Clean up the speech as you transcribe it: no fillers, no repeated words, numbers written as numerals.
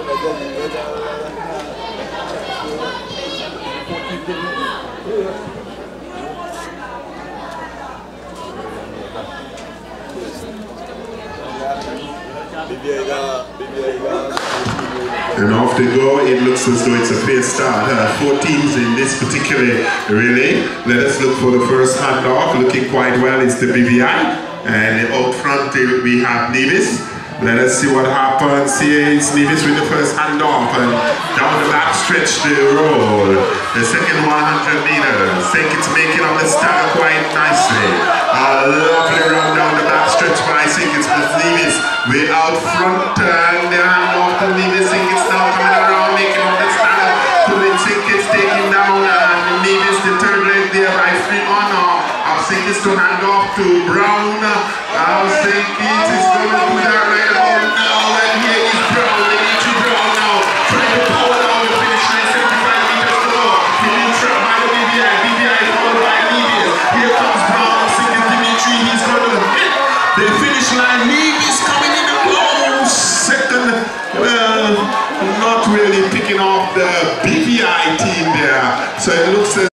And off they go. It looks as though it's a fair start. 4 teams in this particular relay. Let us look for the first handoff. Looking quite well is the BVI. And out front we have Nevis. Let us see what happens. Here is Nevis with the first handoff. And down the back stretch they roll. The second 100 meters. Think it's making up the start quite nicely. A lovely run down the back stretch by Sinkins with Nevis. We're out front and the handoff to Nevis. Sinkins now coming around, making up the start. Pulling Sinkins, taking down and Nevis the third leg there by free honor. Sinkins to hand off to Brown. Sinkins is going to do that right about now. And here is Brown. They need to Brown now. Trying to power down the finish line. 75 meters to go. Feeling trapped by the BVI. BVI followed by Nevis. Here comes Brown. Sinkins Dimitri. He's going to hit the finish line. Nevis coming in the close. Second. Well, not really picking off the BVI team there. So it looks